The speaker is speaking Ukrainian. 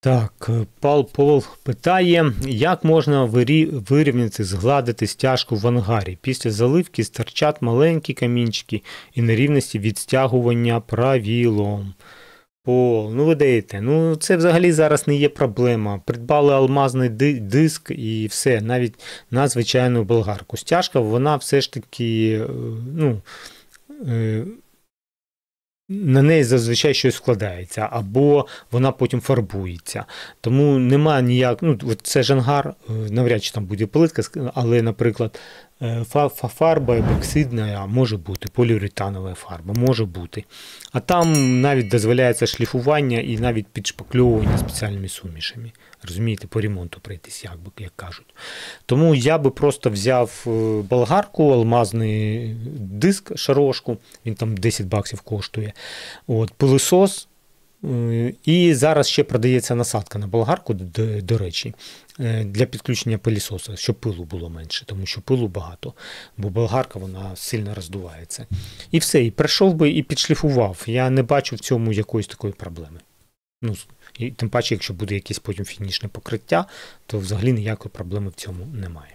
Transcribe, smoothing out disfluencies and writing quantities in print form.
Так, Павло питає, як можна вирівняти, згладити стяжку в ангарі? Після заливки стирчать маленькі камінчики і нерівності від стягування правілом. Ви даєте. Це взагалі зараз не є проблема. Придбали алмазний диск і все, навіть на звичайну болгарку. Стяжка, вона все ж таки, на неї зазвичай щось складається, або вона потім фарбується. Тому немає це ж ангар, навряд чи там буде плитка, але, наприклад, фарба епоксидна може бути, поліуретанова фарба може бути. А там навіть дозволяється шліфування і навіть підшпакльовування спеціальними сумішами. Розумієте, по ремонту пройтись, як кажуть. Тому я би просто взяв болгарку, алмазний диск, шарошку, він там $10 коштує, пилисос, і зараз ще продається насадка на болгарку, до речі, для підключення пилісоса, щоб пилу було менше, тому що пилу багато, бо болгарка, вона сильно роздувається. І все, і прийшов би і підшліфував. Я не бачу в цьому якоїсь такої проблеми. І тим паче, якщо буде якесь потім фінішне покриття, то взагалі ніякої проблеми в цьому немає.